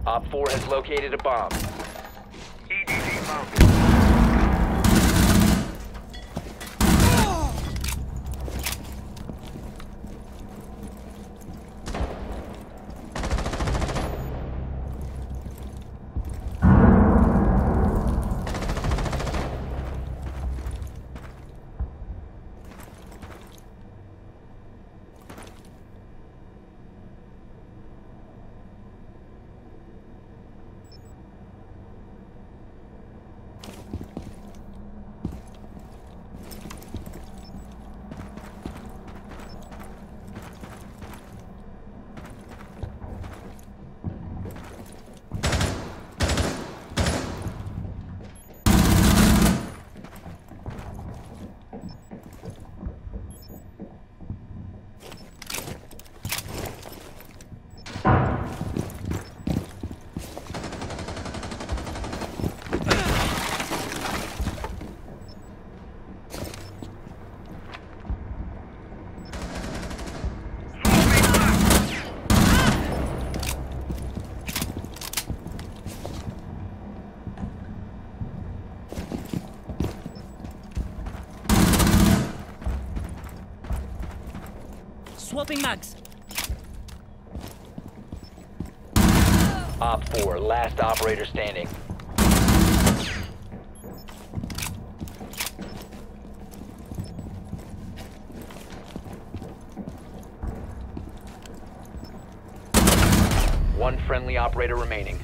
Op 4 has located a bomb. EDD mounted. Swapping mags. Op 4, last operator standing. One friendly operator remaining.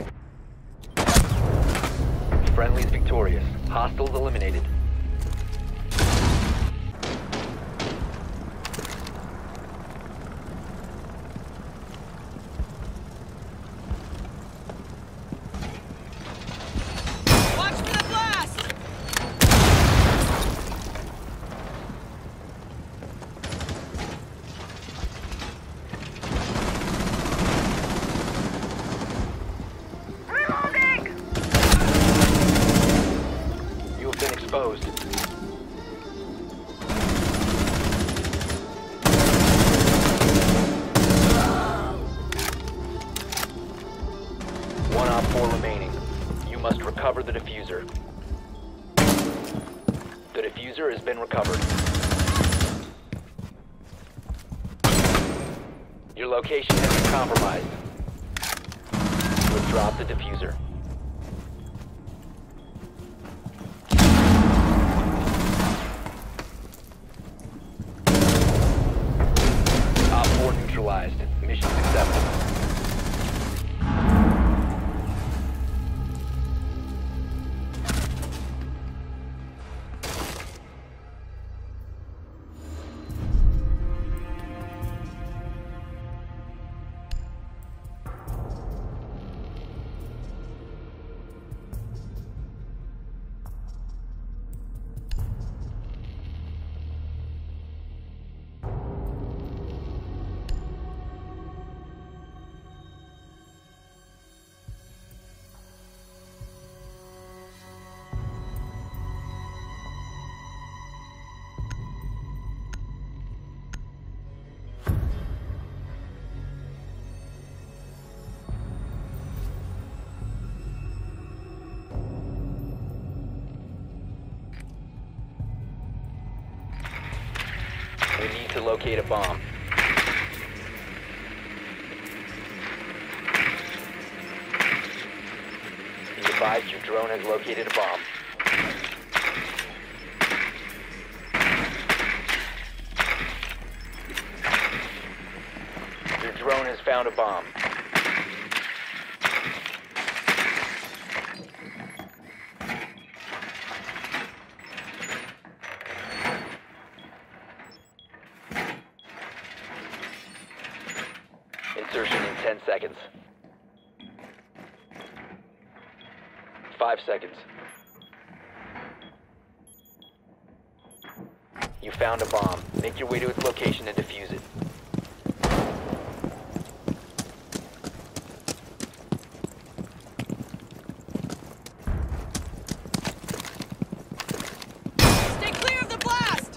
Friendly's victorious. Hostiles eliminated. Exposed. One Op 4 remaining. You must recover the diffuser. The diffuser has been recovered. Your location has been compromised. You have dropped the diffuser. Neutralized. Mission successful. We need to locate a bomb. Be advised your drone has located a bomb. Your drone has found a bomb. Insertion in 10 seconds. 5 seconds. You found a bomb. Make your way to its location and defuse it. Stay clear of the blast!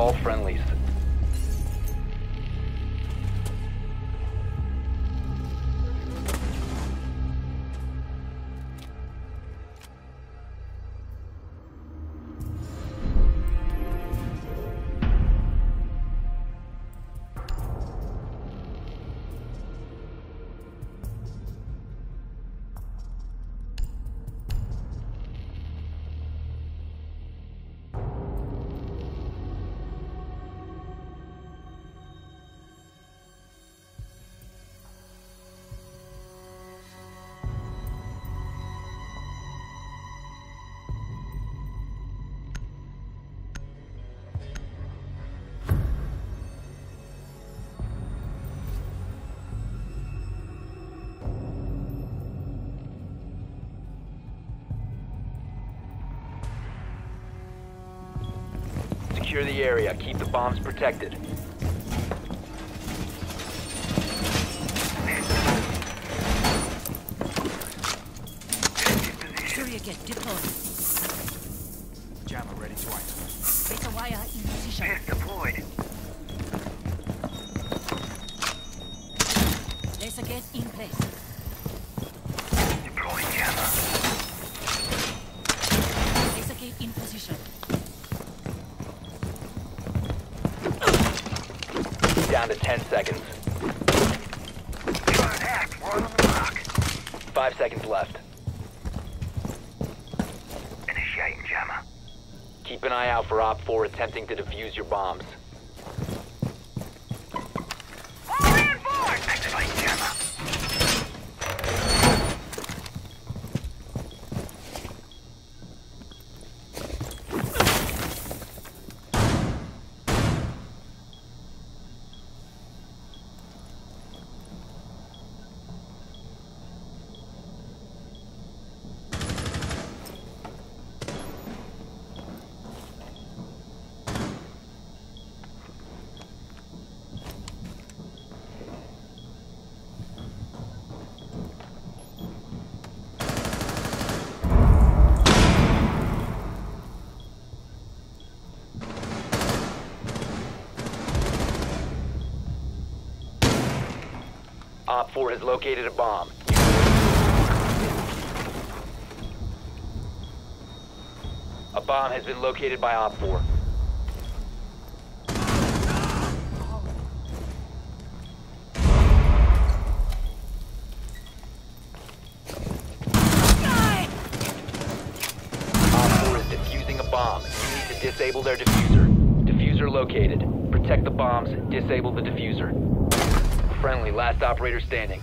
all friendlies. Secure the area. Keep the bombs protected. Surrogate deployed. Jammer ready to act. Beta wire in position. Spears deployed. Laser gate in place. Deploying jammer. Laser gate in position. Down to 10 seconds. Try and act. We're on the block. 5 seconds left. Initiating jammer. Keep an eye out for Op 4 attempting to defuse your bombs. All in board! Activate jammer. Op 4 has located a bomb. A bomb has been located by Op 4. Op 4 is defusing a bomb. You need to disable their diffuser. Diffuser located. Protect the bombs. Disable the diffuser. Friendly, last operator standing.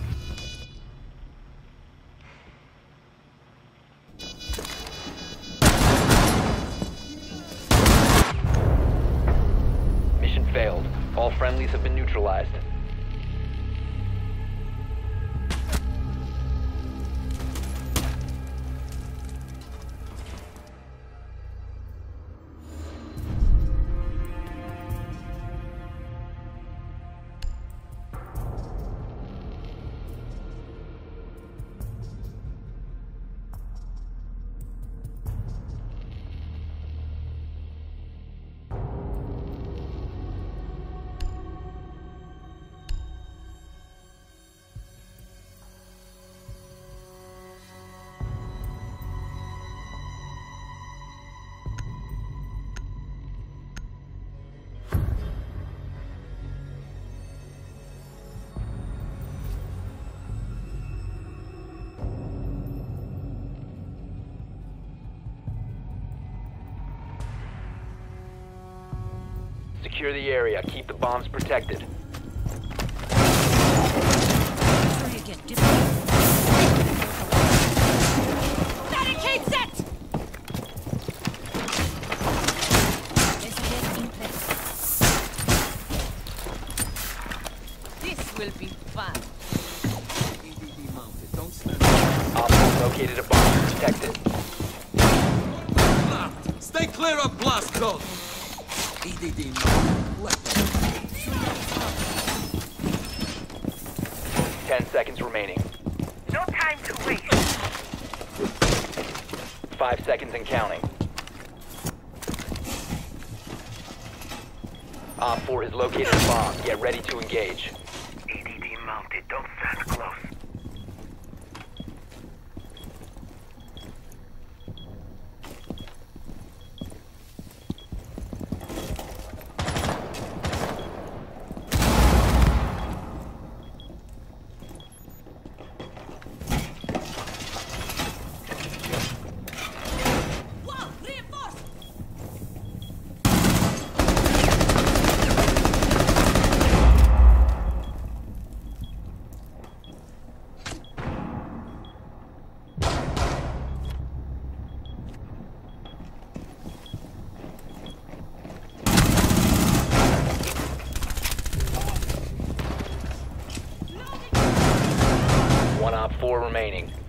Mission failed. All friendlies have been neutralized. Secure the area. Keep the bombs protected. Surrogate deployed. Barricade set! Laser gate in place. This will be fun. EDD mounted. Don't stand. Op 4 located a bomb. Protect it. Stay clear of blast code. EDD mounted. Let them. 10 seconds remaining. No time to waste. 5 seconds and counting. Op 4 has located a bomb. Get ready to engage. EDD mounted. Don't stand close. Wall, reinforced! One Op 4 remaining.